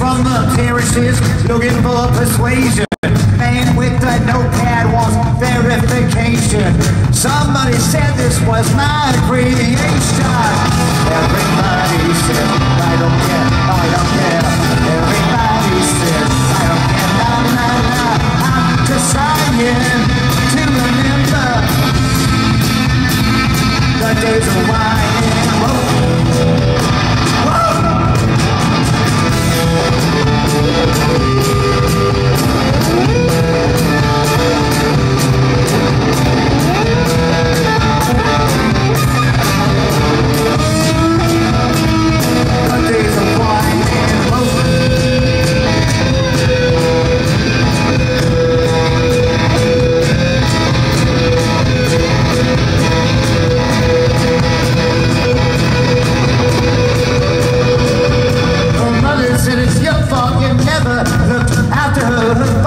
from the parishes looking for persuasion. Man with the notepad wants verification. Somebody said this was my creation. Everybody said, I don't care, I don't care. Everybody said, I don't care, nah, nah, nah. I'm just trying to remember the days of wine and roll. Said it's your fault you never looked after her.